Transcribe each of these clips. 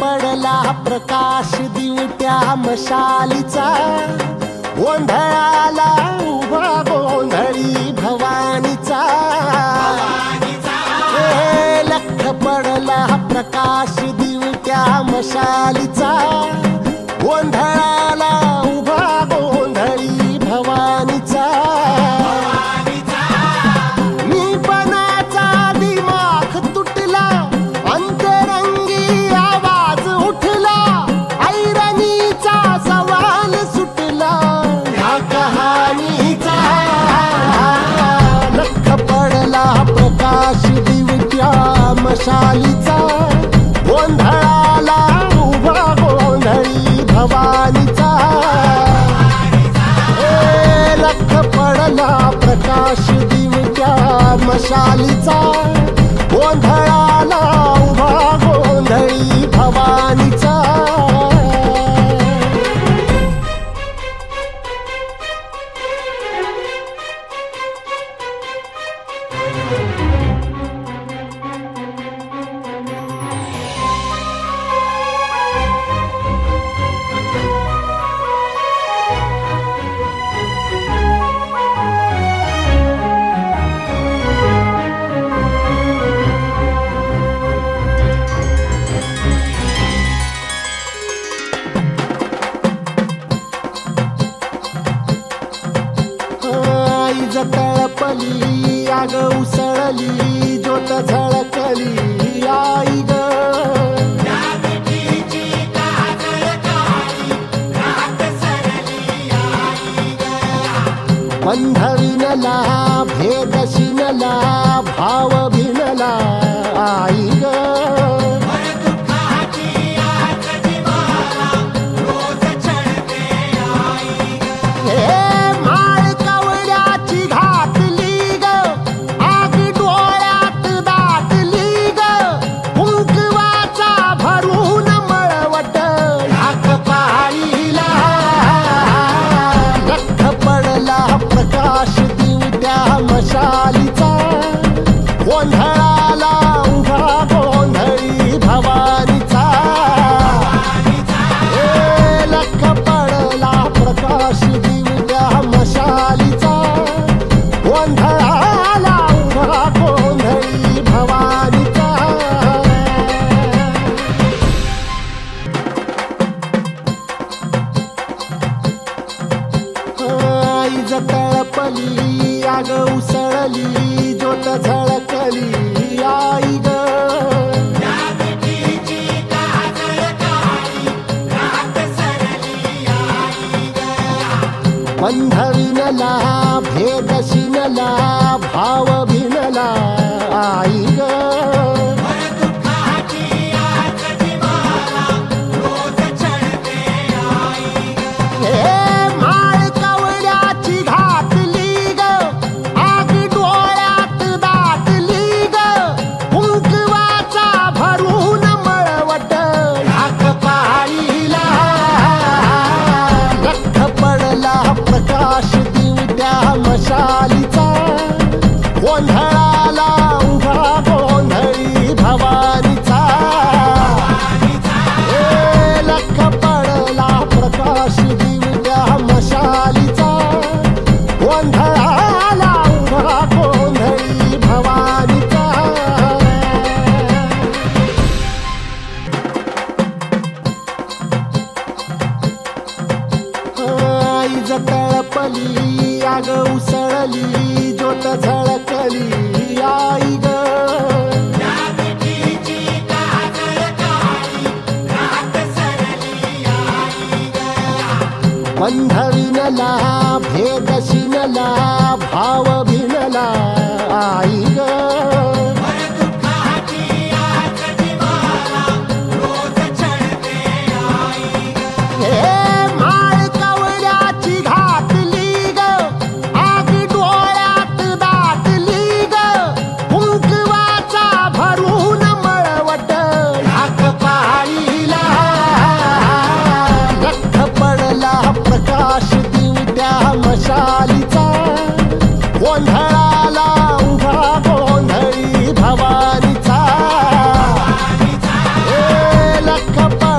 पडला प्रकाश दिवट्या मशालीचा, गोंधळाला उभा गोंधळी भवानीचा. लख पडला प्रकाश दिवट्या मशालीचा, गोंधळाला उभा गोंधळी भवानीचा. मशालीचा, गोंधळाला उभा गोंधळी भवानीचा. लख पडला प्रकाश दिवट्या मशालीचा, गोंधळाला उभा गोंधळी भवानीचा. तळपली आग उसळली ज्योत झळकली आई ग. बंध विनला भेद शिनला भाव भिनला आई ग. मशालीचा, गोंधळाला उभा गोंधळी भवानीचा. लख पडला प्रकाश दिवट्या मशालीचा, गोंधळाला उभा गोंधळी भवानीचा. तळपली आग उसळली ज्योत झळकली आई ग. बंध विनला भेद शिनला भाव भिनला आई ग. प्रकाश दिवट्या मशालीचा, गोंधळाला उभा गोंधळी भवानीचा. लख पडला प्रकाश दिवट्या मशालीचा, गोंधळाला उभा गोंधळी भवानीचा. तळपली आग उसळली ज्योत झळकली आई ग. बंध विनला भेद शिनला भाव भिनला आई ग. प्रकाश दिवट्या मशालीचा, गोंधळाला उभा गोंधळी भवानीचा. लख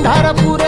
पंढरपूर